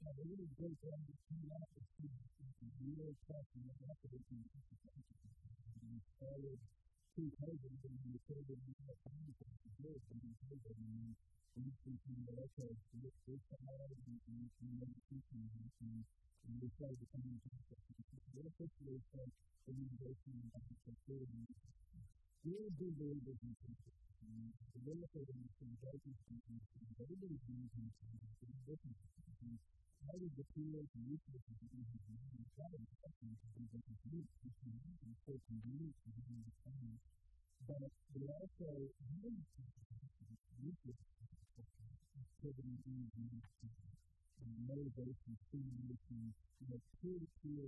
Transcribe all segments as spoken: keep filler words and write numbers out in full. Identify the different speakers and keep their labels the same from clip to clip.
Speaker 1: have a really great job of coming out with real passion and effort in we started two COVID and we started to have time to do it and we did it and we were thinking that okay, this is the hard and we can make it teaching and and we started to come into this. What if this was like a university and back to thirty? We're big believers in people. The benefit of this is that everybody's using different things. How did the field and research and using that and testing to be able to do it? It's so convenient to be able to find it. But they also use research activity using motivation, stimulation, you know, peer-to-peer.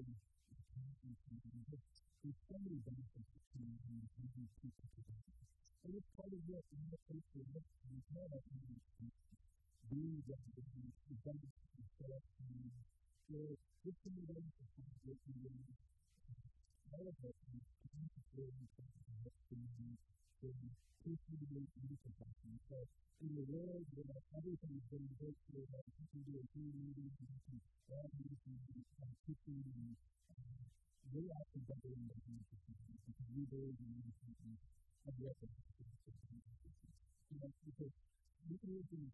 Speaker 1: There's so many benefits to using people together. And it's part of what we have to do. We have to being that the benefits of self and so this is the benefit of what we do. All of us is concentrated in the community to personally empathize. So in the world where everything is being built to that you can do a team meeting, you can add meetings, you can teaching, and they actually better than the community because we believe in the community of the effort. You know, because we can use the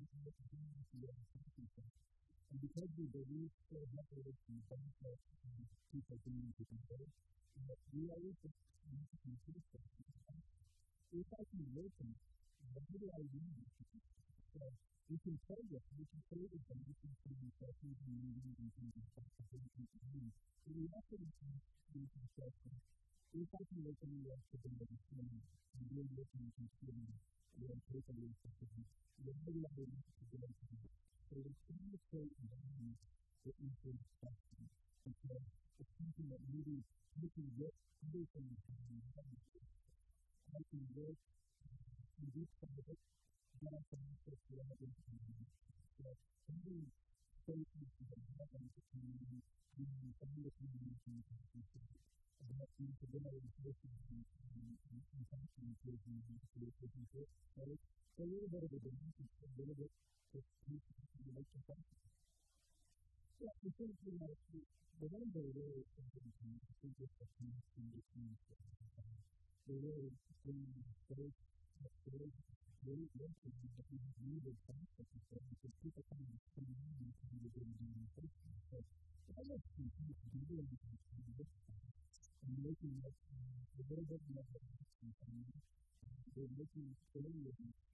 Speaker 1: and because we believe so heavily in the benefit of people being together, we always have to consider that. If I can listen, what do I need? So we can progress, we can say that we can see the sessions and meetings and things like that, but we also need to do some stuff. If I can listen to what the benefit is and really listen and consider what take a look at it, what do I need to do? So it's kind of so important that we can question because it's something that really you can get everything from the head. I can work in this private, but I can also feel that it's community. So every spaces that have an opportunity to be a community about the ability to listen to and function in prison and to listen to it. So it's a little bit of a difference, a little bit of people who like to function. Yeah, I think you know, the one day really is something to think of the connection between the they really bring those those really good things that we needed processes for because people come and come in and come to the organization. So I like to continue to do it and making it a little bit more of a they're making it clearly of things.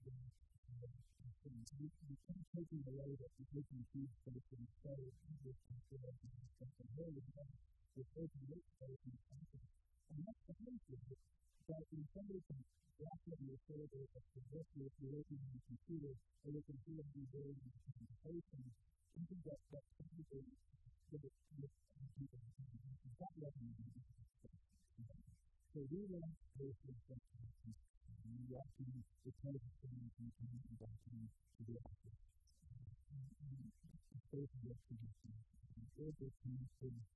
Speaker 1: We can't take it away that we're taking huge space and say this consider as something really bad. We're taking this space and something. And that's the case with it. But when somebody can walk in your shoulder at the directly if you're looking at the computer or you can see what you're doing in the presentation, you can get that computer with it with people. That doesn't do it. So we want spaces that you walk in the place of things and you can walk in to the office. Spaces that you can see. Spaces that you can see.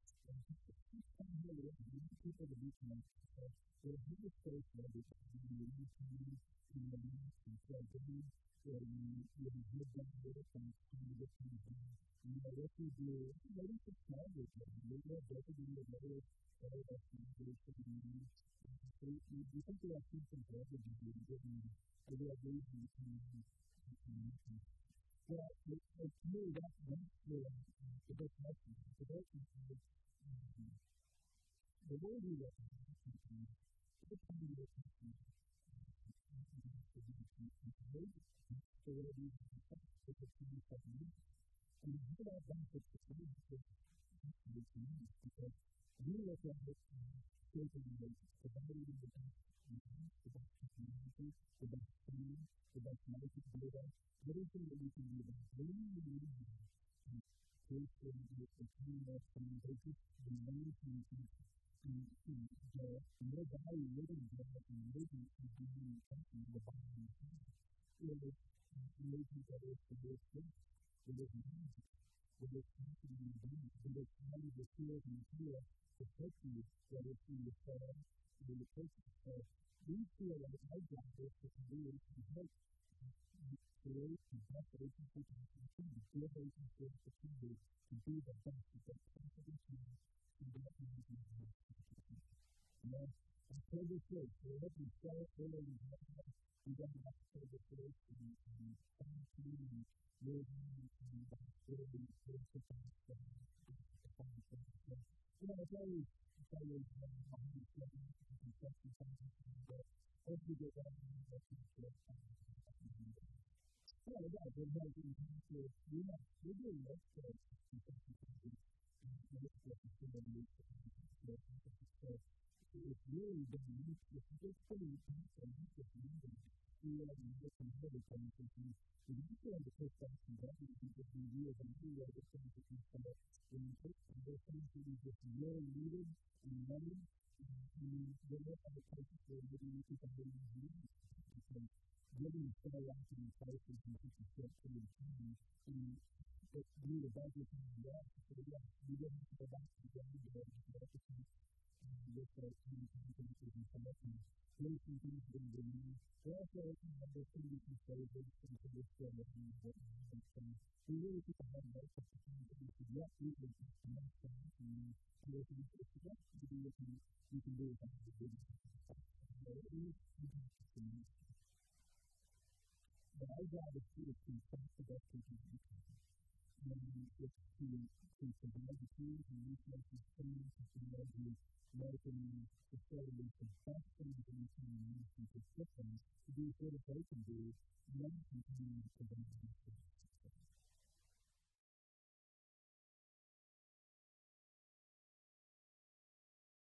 Speaker 1: People that we can so there's a big space where we can do anything in the news and so things where we really give them a bit of time to do the things and you know what we do maybe it's small with them maybe they're better than the other or that's the good for the news so we think we have things from there that we do and we have ways we can well it's really that's that's the best message the best message the way we look at it, every time we look at it, so what we do is to the two seconds, and we do that benefit to the community because we look at it taking the providing the best the best community, the best food, the best medical data, everything that we can do that really really to create the community of communication, the money and the more value living there and living is being something the body is making that is the most thing. It is magic. It is something in the body. It is how the field and feel to take you that is in the cell in the person. So we feel like our job is to do it to help create the best relationship you can see, build relationships with people to be the best that they possibly can to get you to the best. You know, October first, we're looking so early in the day. We got October first and and seventeen and living and backstory, basic and you know, it's always it's always behind the scenes and construction something, but as we get down to the future, yeah, yeah, we're making it. We're not. We're doing this for construction companies. And this is what the community is. So it's really been used. It's just pretty interesting. It's just moving. We have different other things. And if you feel the first person, that would be just be real. And you know the things that you start. When you take some of those things that you just really needed and wanted, and you look at the places where maybe you think I'm really needed. Getting the full life in places and people feel pretty important. And it's due to budget and the rest. So, yeah, you don't have to go back to the ground to get the recipe with the team companies and stuff. And there's some things that are going on. There also have the things and favors and for this show that we have and we really keep a head of the things that we should yes, we can do some nice things and there's some things that yes, you can do what you can do without the business. So it is interesting. But our job is to track the best people we can. And it's to, to provide the tools and resources, training, technology, marketing, facilities, the best things that we can use to equip them to do what they can do, and then continue to provide the best.